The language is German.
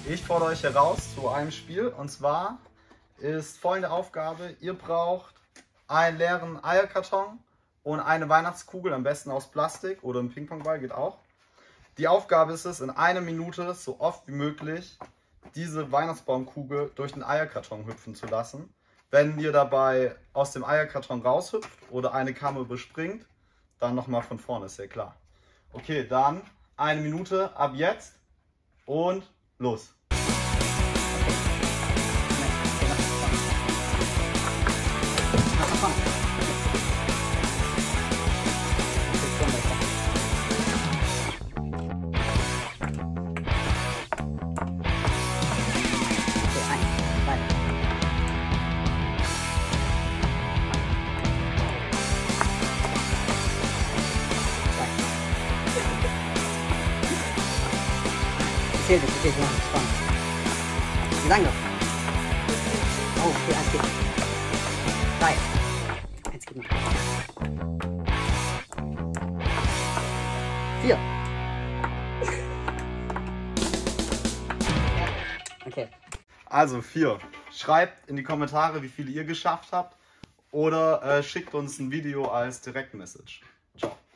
Ich fordere euch heraus zu einem Spiel, und zwar ist folgende Aufgabe: Ihr braucht einen leeren Eierkarton und eine Weihnachtskugel, am besten aus Plastik oder ein Ping-Pong-Ball geht auch. Die Aufgabe ist es, in einer Minute so oft wie möglich diese Weihnachtsbaumkugel durch den Eierkarton hüpfen zu lassen. Wenn ihr dabei aus dem Eierkarton raushüpft oder eine Kammer überspringt, dann nochmal von vorne, ist ja klar. Okay, dann eine Minute ab jetzt und los. Zählt nicht, okay, spannend. Wie lange noch? Oh, okay, 1 geht noch. 3. 1 geht noch. 4. Okay. Also 4. Schreibt in die Kommentare, wie viele ihr geschafft habt, oder schickt uns ein Video als Direktmessage. Ciao.